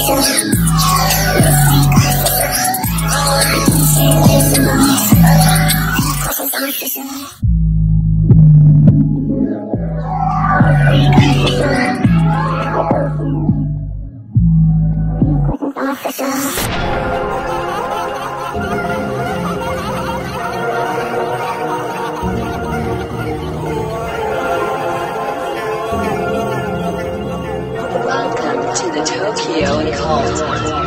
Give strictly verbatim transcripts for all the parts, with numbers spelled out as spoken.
Welcome to the Tokyo Cult.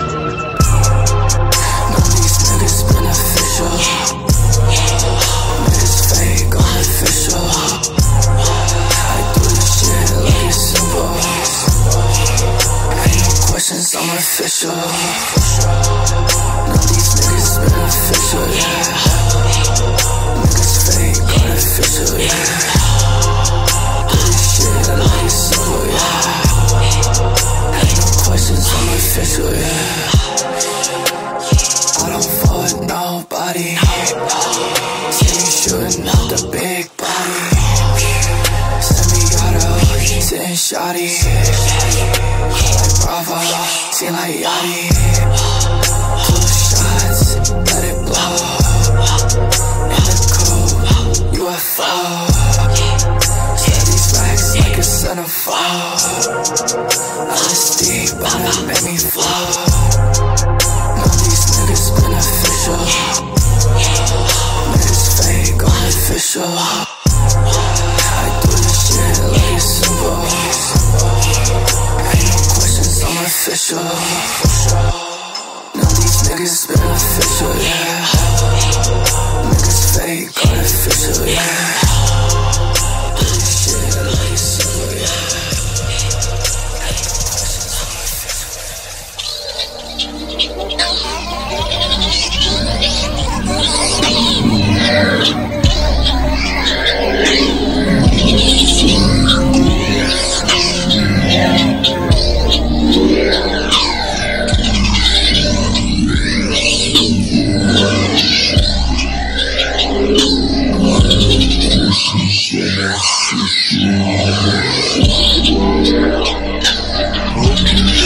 None of these niggas beneficial. Niggas fake, artificial. I do this shit like it's simple. Ain't no questions, I'm official. None of these niggas beneficial, yeah. Niggas fake, artificial, yeah. Do this shit like it's simple, yeah. Ain't no questions, I'm official, yeah. I don't fuck with nobody. See me shooting out the big body. Semi-auto, sitting shoddy. Like Bravo, seen like Yachty. Two shots, let it blow. In the cold, U F O. Set these racks like a centerfold. L S D, but it make me flow. None of these niggas beneficial. Niggas fake, artificial. I do this shit like it's simple. Ain't no questions, I'm official. None of these niggas beneficial, yeah. Niggas fake, artificial, yeah. Do this shit like it's simple, yeah. Okay.